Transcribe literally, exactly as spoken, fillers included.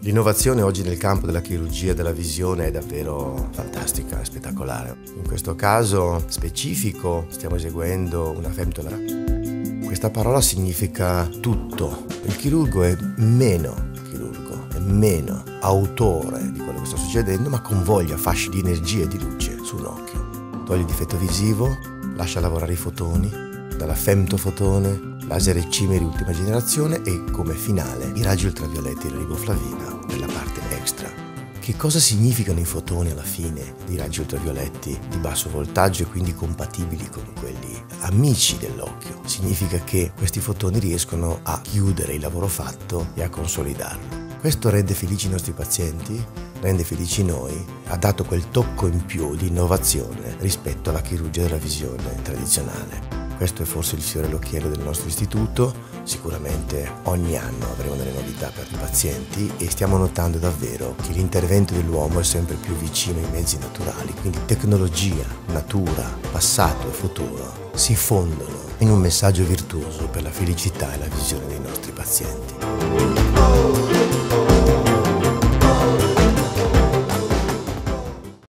L'innovazione oggi nel campo della chirurgia della visione è davvero fantastica e spettacolare. In questo caso specifico stiamo eseguendo una femtola. Questa parola significa tutto. Il chirurgo è meno chirurgo, è meno autore di quello che sta succedendo, ma convoglia fasci di energia e di luce su un occhio. Toglie il difetto visivo, lascia lavorare i fotoni, dalla femtofotone, laser e cimeri ultima generazione e come finale i raggi ultravioletti e la riboflavina per la parte extra. Che cosa significano i fotoni alla fine dei raggi ultravioletti di basso voltaggio e quindi compatibili con quelli amici dell'occhio? Significa che questi fotoni riescono a chiudere il lavoro fatto e a consolidarlo. Questo rende felici i nostri pazienti, rende felici noi, ha dato quel tocco in più di innovazione rispetto alla chirurgia della visione tradizionale. Questo è forse il fiore all'occhiello del nostro istituto. Sicuramente ogni anno avremo delle novità per i pazienti e stiamo notando davvero che l'intervento dell'uomo è sempre più vicino ai mezzi naturali, quindi tecnologia, natura, passato e futuro si fondono in un messaggio virtuoso per la felicità e la visione dei nostri pazienti.